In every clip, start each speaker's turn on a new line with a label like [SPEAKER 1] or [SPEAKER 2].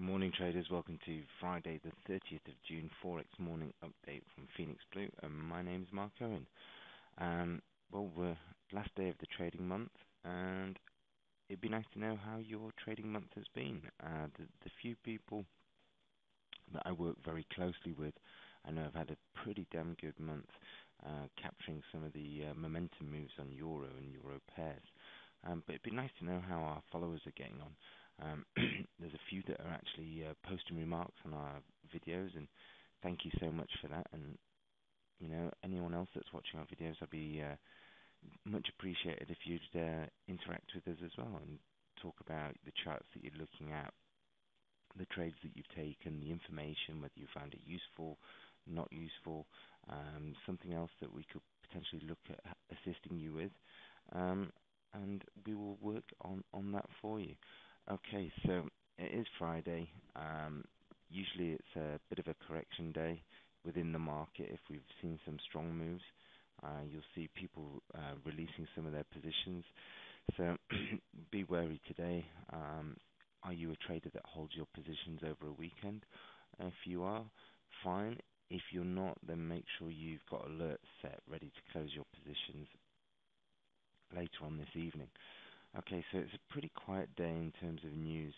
[SPEAKER 1] Morning traders, welcome to Friday the 30th of June Forex morning update from Phoenix Blue, and my name is Mark Owen. We're last day of the trading month, and it'd be nice to know how your trading month has been. The few people that I work very closely with, I know I've had a pretty damn good month, capturing some of the momentum moves on Euro and Euro pairs. But it'd be nice to know how our followers are getting on. There's a few that are actually posting remarks on our videos, and thank you so much for that. And anyone else that's watching our videos, I'd be much appreciated if you'd interact with us as well and talk about the charts that you're looking at, the trades that you've taken, the information, whether you found it useful, not useful, something else that we could potentially look at assisting you with, and we will work on that for you. Okay, so it is Friday. Usually it's a bit of a correction day within the market. If we've seen some strong moves, you'll see people releasing some of their positions. So be wary today. Are you a trader that holds your positions over a weekend? If you are, fine. If you're not, then make sure you've got alerts set ready to close your positions later on this evening. Okay, so it's a pretty quiet day in terms of news.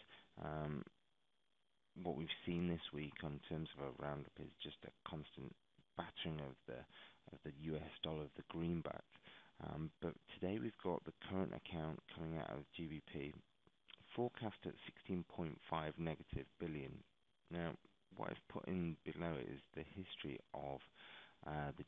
[SPEAKER 1] What we've seen this week in terms of a roundup is just a constant battering of the US dollar, of the greenback. But today we've got the current account coming out of GBP forecast at 16.5 negative billion. Now, what I've put in below is the history of the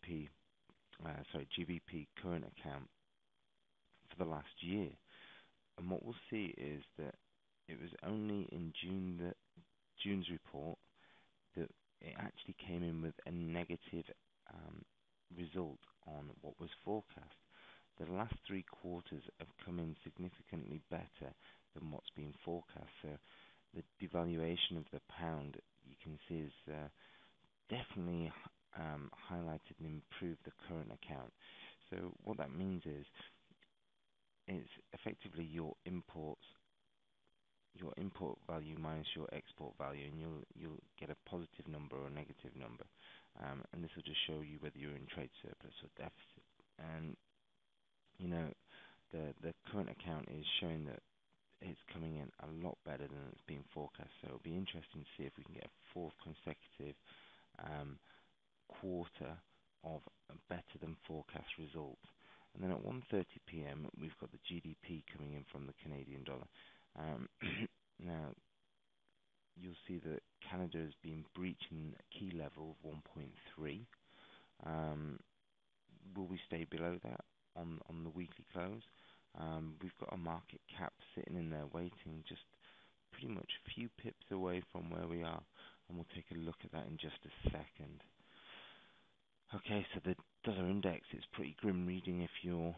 [SPEAKER 1] GBP current account for the last year. And what we'll see is that it was only in June's report that it actually came in with a negative result on what was forecast. The last three quarters have come in significantly better than what's been forecast. So the devaluation of the pound, you can see, is definitely highlighted and improved the current account. So what that means is it's effectively your import value minus your export value, and you'll get a positive number or a negative number, and this will just show you whether you're in trade surplus or deficit. And the current account is showing that it's coming in a lot better than it's been forecast. So it'll be interesting to see if we can get a fourth consecutive quarter of a better than forecast result. And then at 1:30 p.m. we've got the GDP coming in from the Canadian dollar. Now you'll see that Canada has been breaching a key level of 1.3. Will we stay below that on the weekly close? We've got a market cap sitting in there waiting, just pretty much a few pips away from where we are, and we'll take a look at that in just a second. Okay, so the dollar index is pretty grim reading if you're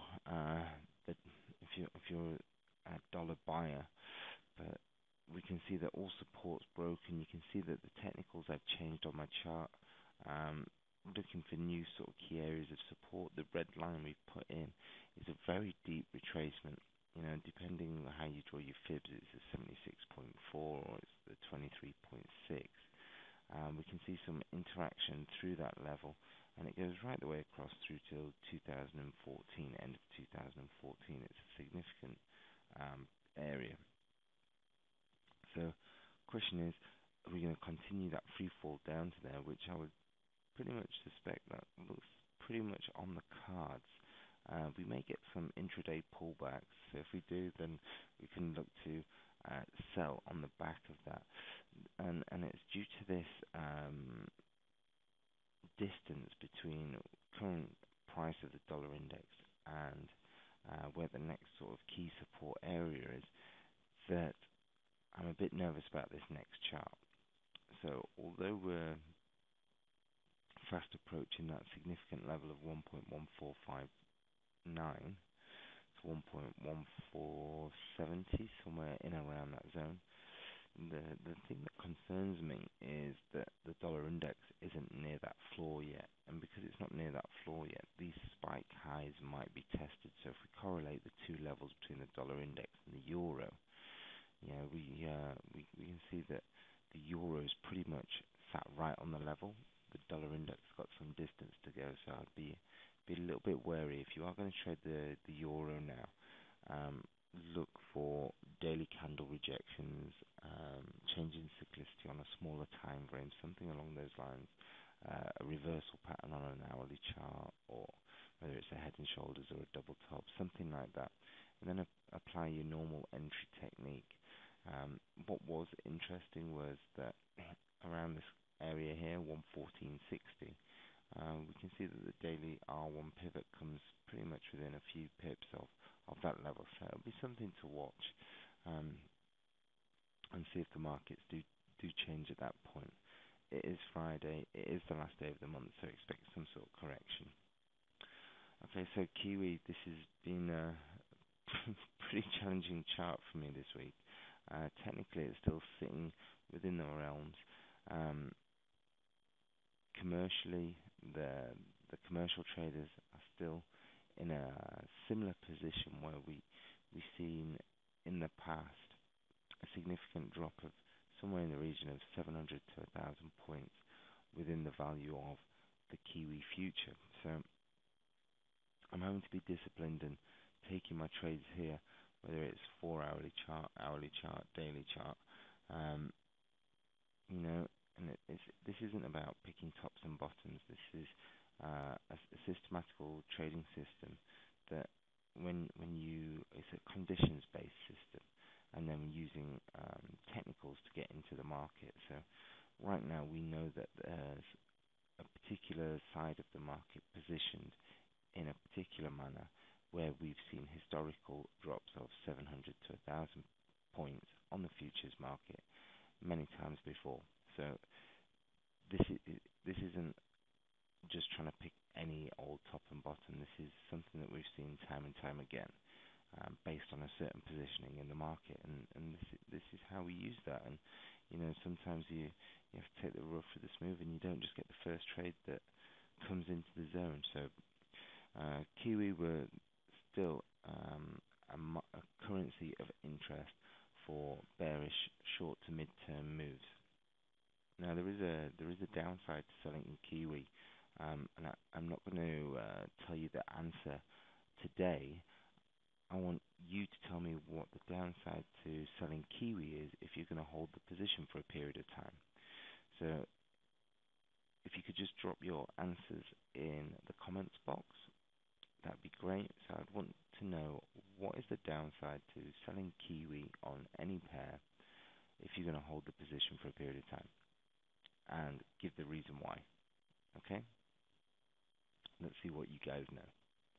[SPEAKER 1] a dollar buyer, but we can see that all support's broken. You can see that the technicals I've changed on my chart. Looking for new sort of key areas of support. The red line we've put in is a very deep retracement. Depending on how you draw your fibs, it's a 76.4 or it's the 23.6. We can see some interaction through that level, and it goes right the way across through till 2014, end of 2014. It's a significant area. So the question is, are we going to continue that free fall down to there, which I would pretty much suspect that looks pretty much on the cards. We may get some intraday pullbacks, so if we do, then we can look to sell on the back of that, and it's due to this distance between current price of the dollar index and where the next sort of key support area is, that I'm a bit nervous about this next chart. So although we're fast approaching that significant level of 1.1459 to 1.1470, somewhere in around that zone, the thing that concerns me is that the dollar index isn't near that floor yet, and because it's not near that floor yet, these spike highs might be tested. So if we correlate the two levels between the dollar index and the euro, we can see that the euro is pretty much sat right on the level. The dollar index got some distance to go, so I'd be a little bit wary if you are going to trade the euro now. Um, Look for daily candle rejections, changing cyclicity on a smaller time frame, something along those lines, a reversal pattern on an hourly chart, or whether it's a head and shoulders or a double top, something like that. And then apply your normal entry technique. What was interesting was that around this area here, 114.60, we can see that the daily R1 pivot comes pretty much within a few pips of that level. So it'll be something to watch, um, and see if the markets do change at that point. It is Friday. It is the last day of the month, so expect some sort of correction. Okay, so Kiwi, this has been a pretty challenging chart for me this week. Technically, it's still sitting within the realms. Um, Commercially, the commercial traders are still in a similar position where we've seen in the past a significant drop of somewhere in the region of 700 to 1,000 points within the value of the Kiwi future. So I'm having to be disciplined and taking my trades here, whether it's 4 chart, daily chart. Um, you know, and this isn't about picking tops and bottoms. This is a systematical trading system that it's a conditions-based system, and then using technicals to get into the market. So right now we know that there's a particular side of the market positioned in a particular manner where we've seen historical drops of 700 to 1,000 points on the futures market many times before. So this isn't just trying to pick any old top and bottom. This is something that we've seen time and time again, based on a certain positioning in the market, and this is how we use that. And sometimes you have to take the rough with the smooth, and you don't just get the first trade that comes into the zone. So Kiwi were still a currency of interest for bearish short to mid-term moves. Now there is a downside to selling in Kiwi, and I'm not going to tell you the answer today. I want you to tell me what the downside to selling Kiwi is if you're going to hold the position for a period of time. So if you could just drop your answers in the comments box, that'd be great. So I'd want to know, what is the downside to selling Kiwi on any pair if you're going to hold the position for a period of time, and give the reason why. Okay? Let's see what you guys know.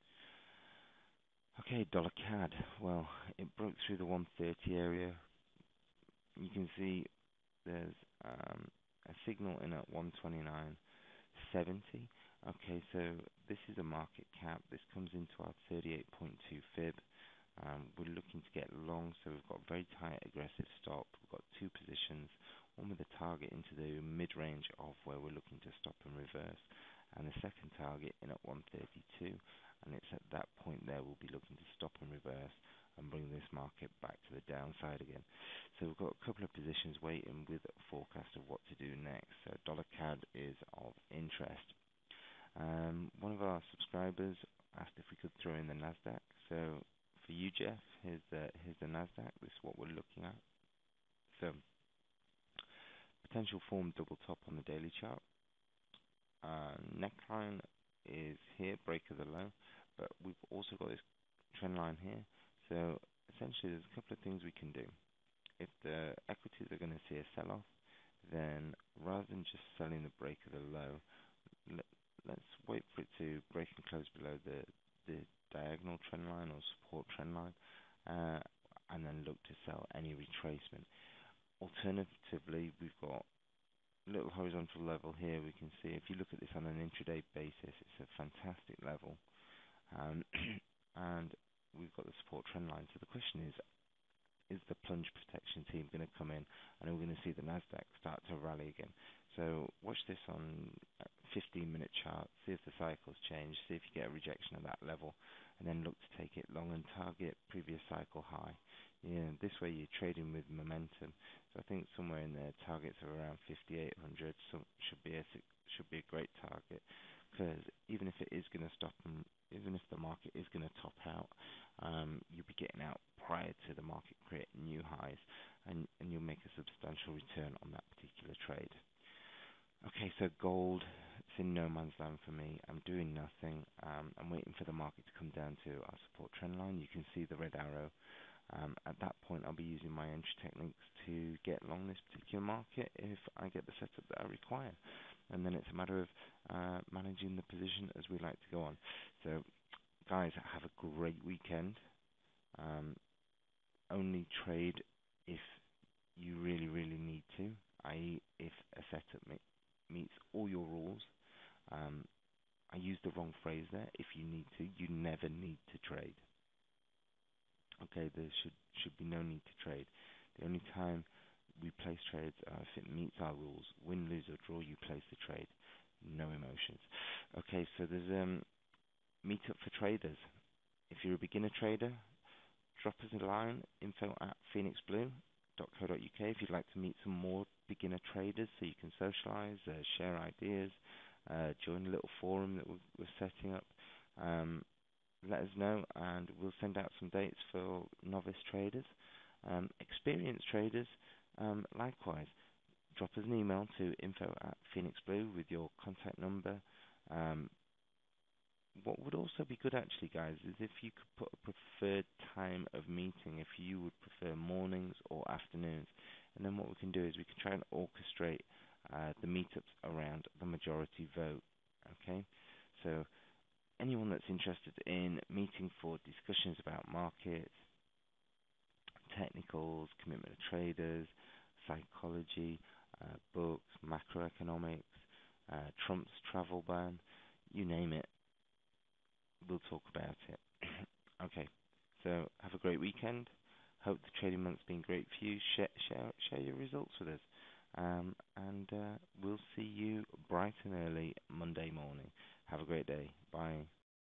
[SPEAKER 1] Okay, dollar CAD. Well, it broke through the 130 area. You can see there's a signal in at 129.70. Okay, so this is a market cap. This comes into our 38.2 fib. We're looking to get long, so we've got very tight aggressive stop. We've got two positions, one with a target into the mid-range of where we're looking to stop and reverse, and the second target in at 132, and it's at that point there we'll be looking to stop and reverse and bring this market back to the downside again. So we've got a couple of positions waiting with a forecast of what to do next. So dollar CAD is of interest. One of our subscribers asked if we could throw in the Nasdaq. So for you, Jeff, here's the Nasdaq. This is what we're looking at. So potential form double top on the daily chart. Neckline is here, break of the low, but we've also got this trend line here. So essentially, there's a couple of things we can do. If the equities are going to see a sell-off, then rather than just selling the break of the low, let's wait for it to break and close below the diagonal trend line or support trend line, and then look to sell any retracement. Alternatively, we've got a little horizontal level here. We can see, if you look at this on an intraday basis, it's a fantastic level, and we've got the support trend line. So the question is, is the plunge protection team going to come in, and we're going to see the Nasdaq start to rally again. So watch this on 15-minute chart, see if the cycles change, see if you get a rejection of that level, and then look to take it long and target previous cycle high. Yeah, this way you're trading with momentum. So I think somewhere in there, targets are around 5,800. So should be a great target, because even if it is going to stop and even if the market is going to top out, you'll be getting out prior to the market creating new highs, and you'll make a substantial return on that particular trade. Okay, so gold, it's in no man's land for me. I'm doing nothing. I'm waiting for the market to come down to our support trend line. You can see the red arrow. At that point, I'll be using my entry techniques to get long this particular market if I get the setup that I require. And then it's a matter of managing the position as we like to go on. So, guys, have a great weekend. Um, Only trade if you really, really need to, i.e., if a setup meets all your rules. Um, I used the wrong phrase there. If you need to, you never need to trade. Okay, there should be no need to trade. The only time we place trades if it meets our rules. Win, lose or draw, you place the trade. No emotions. Okay, so there's meetup for traders. If you're a beginner trader, drop us a line, info@phoenixblue.co.uk if you'd like to meet some more beginner traders so you can socialize, share ideas, join a little forum that we're setting up. Let us know and we'll send out some dates for novice traders. Experienced traders, likewise, drop us an email to info@phoenixblue with your contact number. Um, what would also be good actually, guys, is if you could put a preferred time of meeting, if you would prefer mornings or afternoons. And then what we can do is we can try and orchestrate the meetups around the majority vote. Okay? So anyone that's interested in meeting for discussions about markets, technicals, commitment of traders, psychology, books, macroeconomics, Trump's travel ban, you name it, we'll talk about it. Okay, so have a great weekend. Hope the trading month's been great for you. Share your results with us. And we'll see you bright and early Monday morning. Have a great day. Bye.